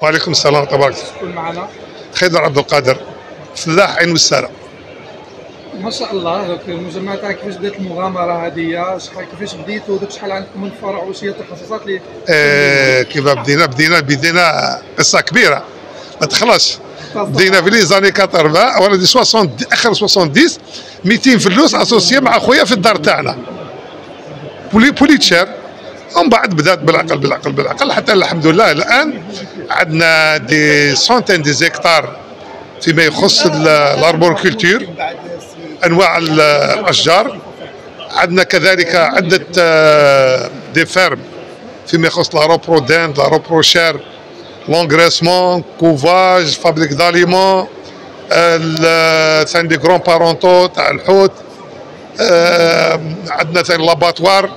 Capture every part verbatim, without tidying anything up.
وعليكم السلام تبارك الله. شكون معنا؟ خضر عبد القادر، فلاح عين وسالة. ما شاء الله. دوك المجمع تاعك كيفاش بدات المغامره هذه؟ شحال كيفاش بديتوا؟ دوك شحال عندكم من فرع؟ واش هي التخصصات اللي آه كيف بدينا بدينا بدينا قصه كبيره ما تخلصش. بدينا في لي زاني ثمانين ولا دي ستين اخر سبعين مئتين فلوس اسوسيي مع خويا في الدار تاعنا بولي بوليتشير. ومن بعد بدات بالعقل بالعقل بالعقل حتى الحمد لله الان عندنا دي سونتين دي زيكتار فيما يخص الاربوركولتور، انواع الاشجار. عندنا كذلك عده دي فيرم فيما يخص لا روبرودين لا روبروشير، لونغريسمون، كوفاج، فابريك داليمون، ثاني دي كرون بارونتو تاع الحوت. عندنا ثاني لاباتوار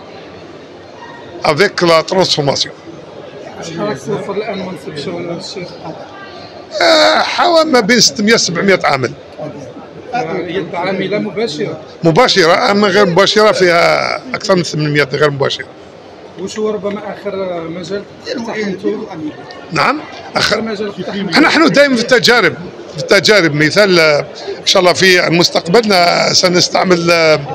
افيك لا ترانسفورماسيون. شحال راك توفر الان منصب شغل الشيخ؟ حوالي ما بين ستمائة سبعمائة عامل. يد عامله مباشره؟ مباشره، اما غير مباشره فيها اكثر من ثمانمائة غير مباشره. وش هو ربما اخر مجال اقتحمتوا؟ نعم اخر مجال اقتحمتوا؟ احنا نحن دائما في التجارب في التجارب مثال ان شاء الله في المستقبل سنستعمل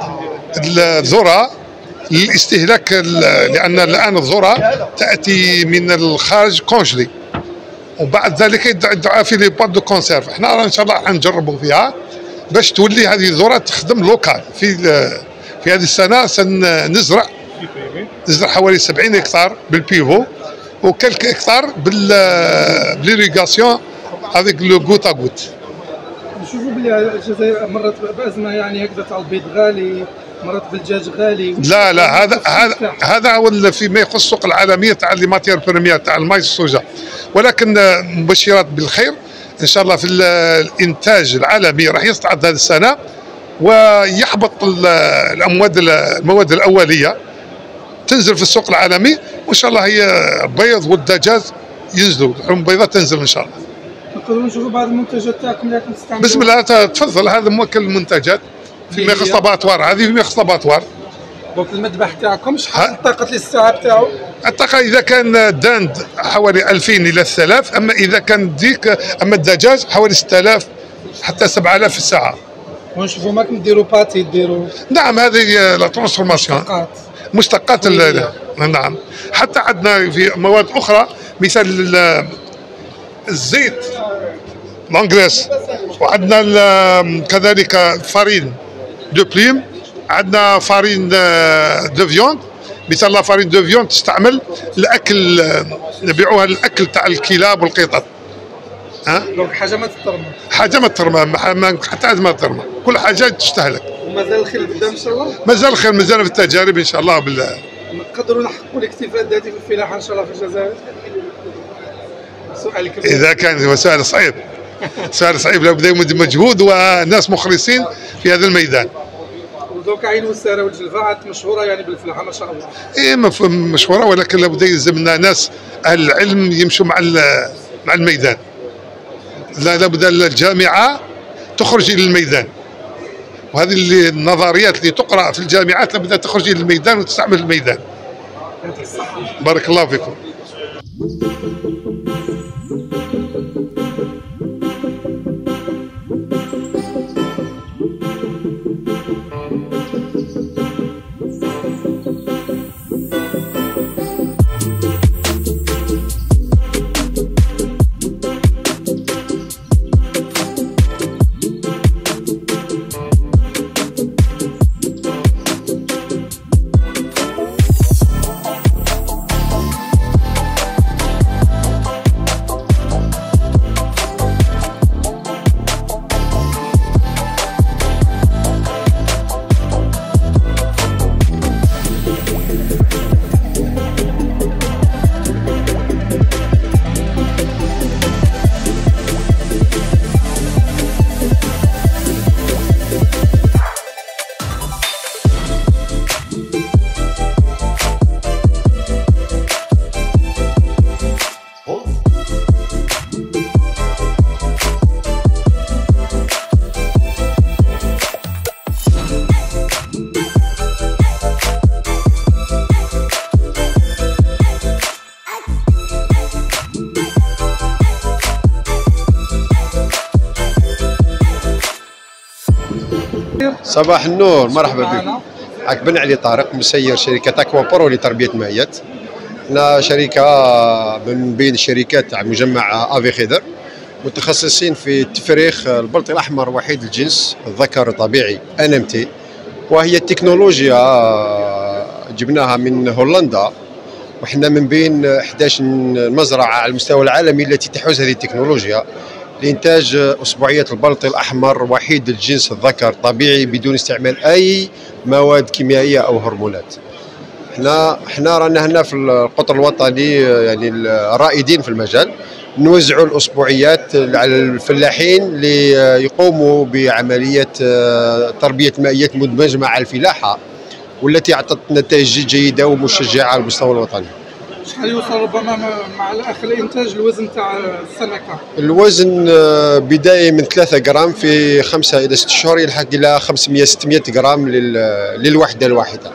الذره للاستهلاك، لان الان الذره تاتي من الخارج كونجلي وبعد ذلك يدعى في لي بات دو كونسيرف. احنا ان شاء الله حنجربوا فيها باش تولي هذه الذره تخدم لوكال. في في هذه السنه سنزرع نزرع حوالي سبعين هكتار بالبيفو وكلك هكتار بالإيريغاسيون افيك لو غوت ا غوت. نشوفوا بلي الجزائر مرت بازمه يعني هكذا تاع البيض غالي، مرت بالدجاج غالي. لا لا هذا هذا هذا هو فيما يخص السوق العالميه تاع لي ماتير بريمير تاع المايز والسوجا، ولكن مبشرات بالخير ان شاء الله في الانتاج العالمي راح يصعد هذه السنه ويحبط الامواد المواد الاوليه تنزل في السوق العالمي، وان شاء الله هي البيض والدجاج ينزلوا، اللحوم البيضاء تنزل ان شاء الله. نقدروا نشوفوا بعض المنتجات تاعكم اللي راكم تستعملوها؟ بسم الله تفضل. هذا موكل المنتجات فيما يخص لاباتوار، هذه فيما يخص لاباتوار. دونك المذبح تاعكم شحال الطاقه الاستيعاب تاعو؟ الطاقه اذا كان داند حوالي ألفين الى ثلاثة آلاف، اما اذا كان ديك اما الدجاج حوالي ستة آلاف حتى سبعة آلاف في الساعه. ونشوفوا ماكم ديروا باتي ديروا؟ نعم هذه لا ترانسفورماسيون مشتقات مشتقات. نعم حتى عندنا في مواد اخرى مثل الزيت لانغريس، وعندنا كذلك فارين دو بليم، عندنا فارين دو فيوند مثل لا فارين دو فيوند تستعمل الاكل، نبيعوها للاكل تاع الكلاب والقطط. ها دونك حاجه ما تترمى؟ حاجه ما تترمى، حتى ما تترمى، كل حاجه تستهلك. ومازال الخير قدام ان شاء الله؟ مازال الخير، مازال في التجارب ان شاء الله. بالله نقدروا نحققوا الاكتفاء الذاتي في الفلاحه ان شاء الله في الجزائر؟ سؤال كبير. اذا كان هو سؤال صعيب سؤال صعيب لابد مجهود وناس مخلصين في هذا الميدان. ودوك عين والساره والجلفه مشهوره يعني بالفلاحه ما شاء الله. ايه مشهوره، ولكن لابد يلزمنا ناس اهل العلم يمشوا مع مع الميدان. لا لابد الجامعه تخرج الى الميدان، وهذه اللي النظريات اللي تقرا في الجامعات لابد تخرج الى الميدان وتستعمل الميدان. بارك الله فيكم. صباح النور، مرحبا بك. معك بن علي طارق، مسير شركة اكوا برو لتربية مائيات. احنا شركة من بين الشركات تاع مجمع افي خضر، متخصصين في تفريخ البلطي الاحمر وحيد الجنس الذكر الطبيعي ان ام تي، وهي التكنولوجيا جبناها من هولندا، وحنا من بين احد عشر مزرعة على المستوى العالمي التي تحوز هذه التكنولوجيا لإنتاج أسبوعية البلطي الأحمر وحيد الجنس الذكر طبيعي بدون استعمال أي مواد كيميائية أو هرمونات. احنا احنا رانا هنا في القطر الوطني، يعني الرائدين في المجال، نوزعوا الأسبوعيات على الفلاحين اللي يقوموا بعملية تربية مائيات مدمجة مع الفلاحة، والتي أعطت نتائج جيدة ومشجعة على المستوى الوطني. شحال يوصل ربما مع الاخر الانتاج الوزن تاع السمكه؟ الوزن بداية من ثلاثة جرام في خمسة إلى ست شهور يلحق إلى خمسمائة ستمائة جرام للوحدة الواحدة.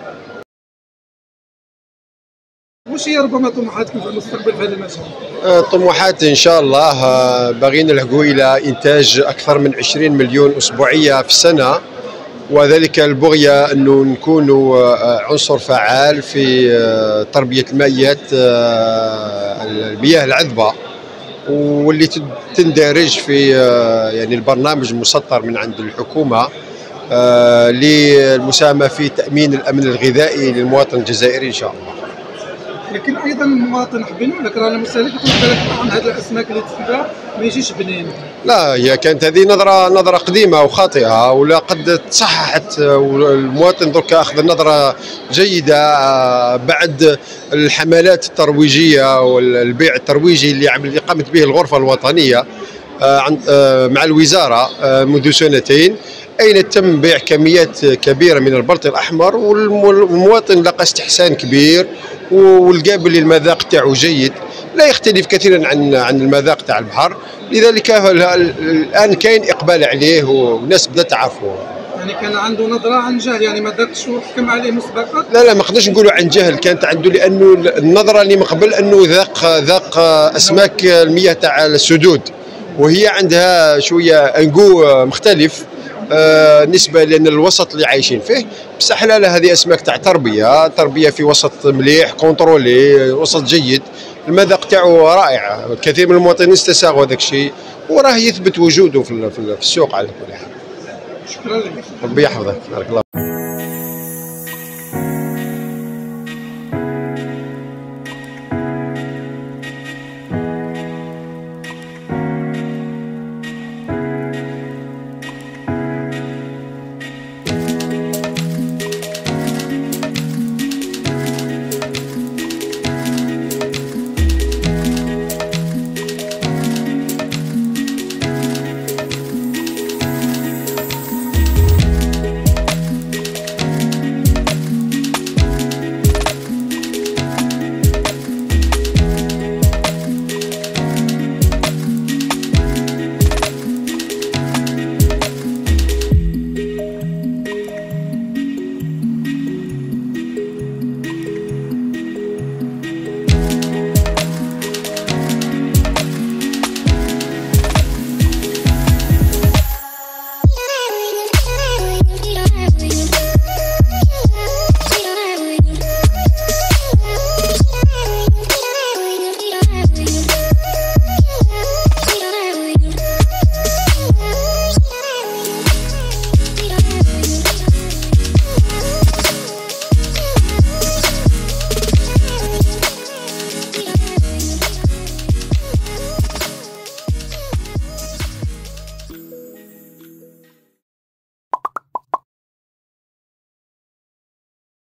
واش هي ربما طموحاتكم في المستقبل في هذا المجال؟ طموحات إن شاء الله باغيين نلحقوا إلى إنتاج أكثر من عشرين مليون أسبوعية في السنة، وذلك البغية أنه نكونوا عنصر فعال في تربية المائيات المياه العذبة، واللي تندرج في يعني البرنامج المسطر من عند الحكومة للمساهمة في تأمين الأمن الغذائي للمواطن الجزائري إن شاء الله. لكن ايضا المواطن حابين لك رانا مستهلك يقول لك عن هذه الاسماك اللي تسبها ما يجيش بنين. لا، هي كانت هذه نظره نظره قديمه وخاطئه، ولا قد تصححت، والمواطن درك اخذ النظره جيده بعد الحملات الترويجيه والبيع الترويجي اللي اللي قامت به الغرفه الوطنيه مع الوزاره منذ سنتين، أين تم بيع كميات كبيرة من البلطي الأحمر، والمواطن لقى استحسان كبير والقابل للمذاق تاعو جيد، لا يختلف كثيرا عن عن المذاق تاع البحر، لذلك الآن كاين إقبال عليه والناس بدات تعرفه. يعني كان عنده نظرة عن جهل، يعني ما ذاقش وحكم عليه مسبقا؟ لا لا، ما نقدرش نقولوا عن جهل، كانت عنده لأنه النظرة اللي من قبل أنه ذاق ذاق أسماك المياه تاع السدود، وهي عندها شوية انقو مختلف آه نسبة لأن الوسط اللي عايشين فيه، بصح لا لا، هذه أسماك تاع تربية تربية في وسط مليح كونترولي، وسط جيد، المذاق تاعو رائع. الكثير من المواطنين استساغوا هذاك الشيء، وراه يثبت وجوده في السوق على كل حال. شكرا لك. ربي يحفظك، بارك الله.